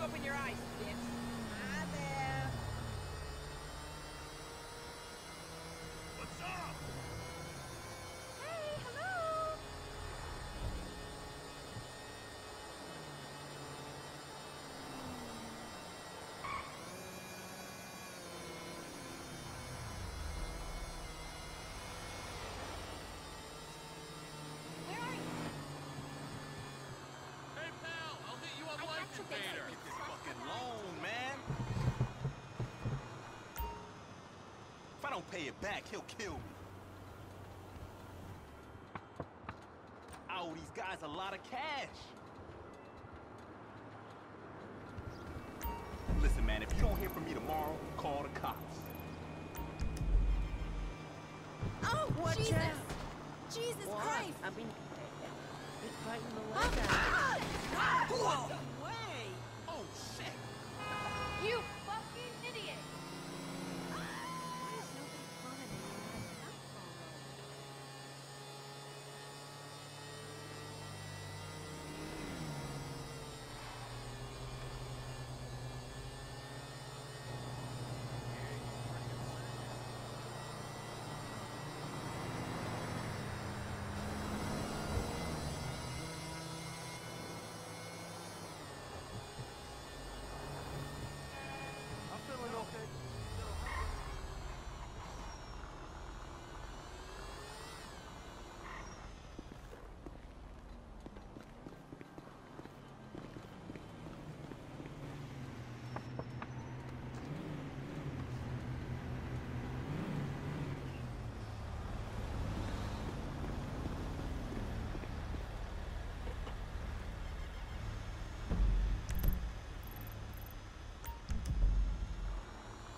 open your eyes, bitch. Hi there. What's up? Hey, hello. Where are you? Hey, pal, I'll hit you up I Life got your Invader. basic. Get this fucking loan, man. If I don't pay it back, he'll kill me. I owe these guys a lot of cash. Listen, man, if you don't hear from me tomorrow, call the cops. Oh, Watch Jesus! out. Jesus What? Christ! I mean, it's fighting the leg out. Whoa! Oh, shit! You fucking idiot! Why is nobody commenting on my cell phone? I'm feeling okay.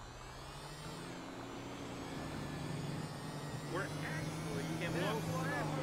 We're actually in low